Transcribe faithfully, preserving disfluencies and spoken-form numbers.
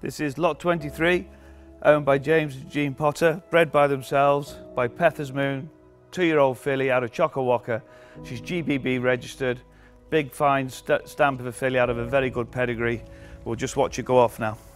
This is lot twenty-three, owned by James and Jean Potter, bred by themselves by Pether's Moon, two-year-old filly out of Chockawacka. She's G B B registered, big fine st stamp of a filly out of a very good pedigree. We'll just watch her go off now.